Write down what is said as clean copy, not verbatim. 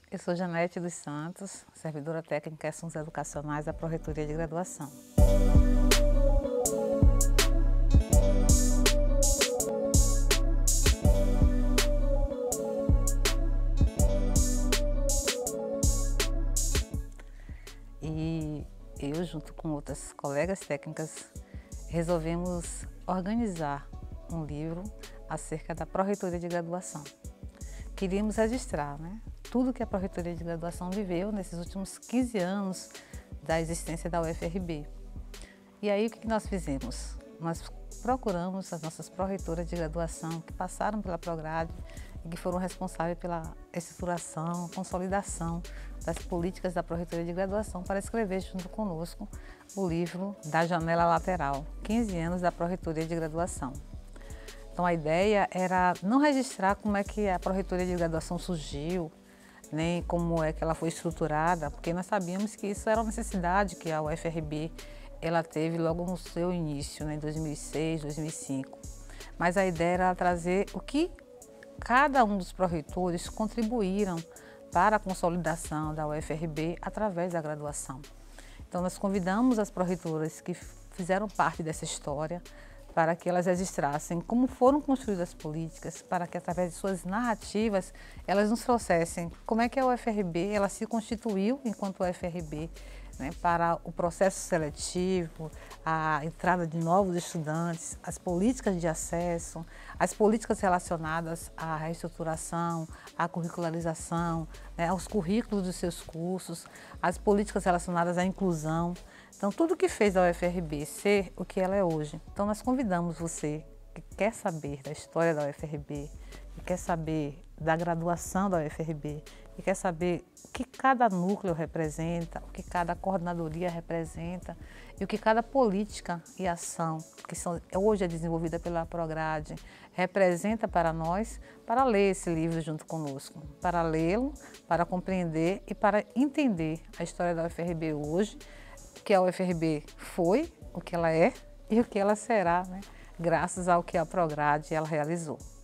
Eu sou Janete dos Santos, servidora técnica em assuntos educacionais da Pró-Reitoria de Graduação. E eu, junto com outras colegas técnicas, resolvemos organizar um livro acerca da Pró-Reitoria de Graduação. Queríamos registrar, tudo que a Pró-Reitoria de Graduação viveu nesses últimos 15 anos da existência da UFRB. E aí o que nós fizemos? Nós procuramos as nossas pró-reitoras de graduação que passaram pela Prograde e que foram responsáveis pela estruturação, consolidação das políticas da Pró-Reitoria de Graduação para escrever junto conosco o livro Da Janela Lateral, 15 anos da Pró-Reitoria de Graduação. Então a ideia era não registrar como é que a Pró-Reitoria de Graduação surgiu, nem como é que ela foi estruturada, porque nós sabíamos que isso era uma necessidade que a UFRB ela teve logo no seu início, em 2006, 2005. Mas a ideia era trazer o que cada um dos pró-reitores contribuíram para a consolidação da UFRB através da graduação. Então nós convidamos as pró-reitoras que fizeram parte dessa história para que elas registrassem como foram construídas as políticas, para que através de suas narrativas elas nos trouxessem como é que a UFRB ela se constituiu enquanto UFRB, para o processo seletivo, a entrada de novos estudantes, as políticas de acesso, as políticas relacionadas à reestruturação, à curricularização, aos currículos dos seus cursos, as políticas relacionadas à inclusão. Então, tudo que fez a UFRB ser o que ela é hoje. Então, nós convidamos você que quer saber da história da UFRB, que quer saber da graduação da UFRB, que quer saber o que cada núcleo representa, o que cada coordenadoria representa e o que cada política e ação que hoje é desenvolvida pela Prograde representa para nós, para ler esse livro junto conosco, para lê-lo, para compreender e para entender a história da UFRB hoje, o que a UFRB foi, o que ela é e o que ela será, graças ao que a Prograde ela realizou.